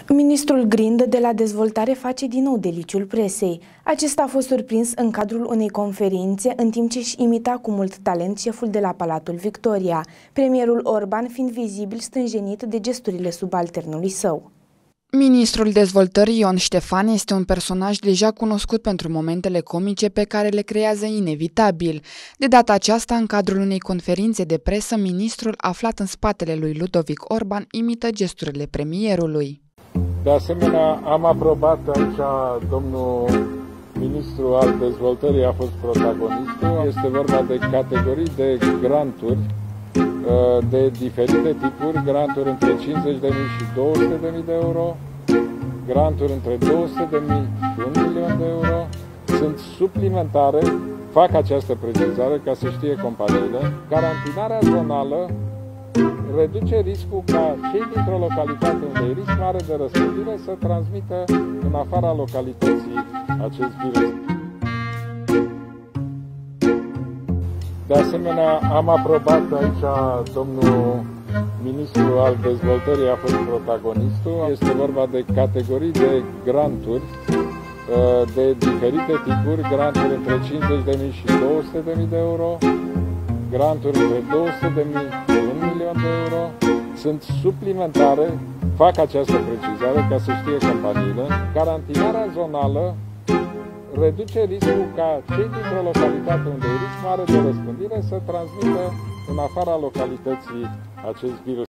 Ministrul Grindă de la Dezvoltare face din nou deliciul presei. Acesta a fost surprins în cadrul unei conferințe în timp ce își imita cu mult talent șeful de la Palatul Victoria, premierul Orban fiind vizibil stânjenit de gesturile subalternului său. Ministrul Dezvoltării Ion Ștefan este un personaj deja cunoscut pentru momentele comice pe care le creează inevitabil. De data aceasta, în cadrul unei conferințe de presă, ministrul aflat în spatele lui Ludovic Orban imită gesturile premierului. De asemenea, am aprobat aici, domnul ministru al dezvoltării a fost protagonistul. Este vorba de categorii de granturi de diferite tipuri, granturi între 50.000 și 200.000 de euro, granturi între 200.000 și 1.000.000 de euro. Sunt suplimentare, fac această precizare ca să știe companiile. Carantinarea zonală reduce riscul ca cei dintr-o localitate unde e risc mare de răspândire să transmită în afara localității acest virus. De asemenea, am aprobat aici, domnul ministru al dezvoltării a fost protagonistul. Este vorba de categorii de granturi de diferite tipuri, granturi între 50.000 și 200.000 de euro, granturi între 200.000 și 1.000.000 de euro. Sunt suplimentare, fac această precizare ca să știe companiile. Carantinarea zonală reduce riscul ca cei dintr-o localitate unde e risc mare de răspândire să transmită în afara localității acest virus.